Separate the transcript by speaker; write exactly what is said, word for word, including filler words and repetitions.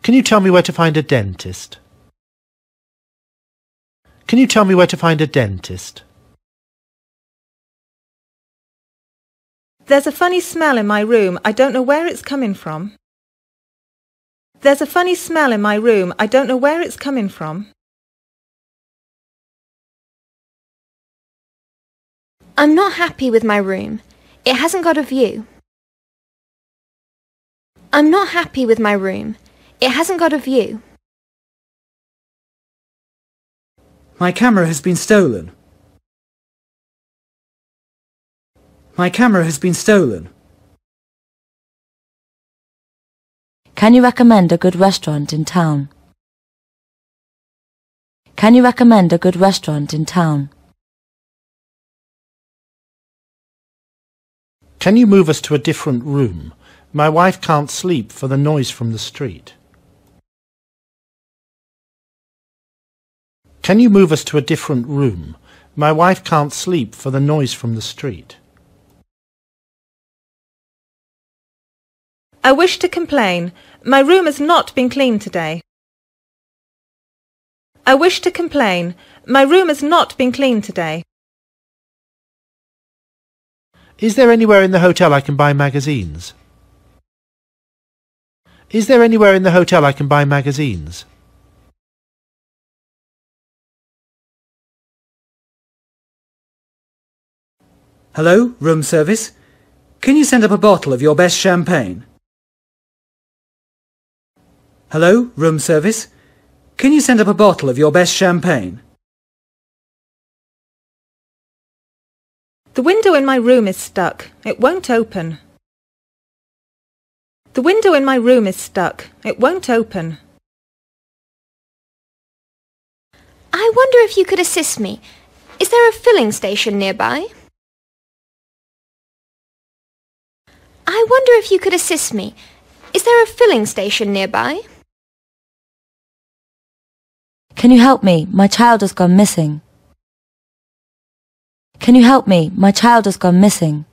Speaker 1: Can you tell me where to find a dentist? Can you tell me where to find a dentist?
Speaker 2: There's a funny smell in my room. I don't know where it's coming from. There's a funny smell in my room. I don't know where it's coming from.
Speaker 3: I'm not happy with my room. It hasn't got a view. I'm not happy with my room. It hasn't got a view.
Speaker 4: My camera has been stolen. My camera has been stolen.
Speaker 5: Can you recommend a good restaurant in town? Can you recommend a good restaurant in town?
Speaker 1: Can you move us to a different room? My wife can't sleep for the noise from the street. Can you move us to a different room? My wife can't sleep for the noise from the street.
Speaker 2: I wish to complain. My room has not been cleaned today. I wish to complain. My room has not been cleaned today.
Speaker 1: Is there anywhere in the hotel I can buy magazines? Is there anywhere in the hotel I can buy magazines?
Speaker 4: Hello, room service. Can you send up a bottle of your best champagne? Hello, room service. Can you send up a bottle of your best champagne?
Speaker 2: The window in my room is stuck. It won't open. The window in my room is stuck. It won't open.
Speaker 3: I wonder if you could assist me. Is there a filling station nearby? I wonder if you could assist me. Is there a filling station nearby?
Speaker 5: Can you help me? My child has gone missing. Can you help me? My child has gone missing.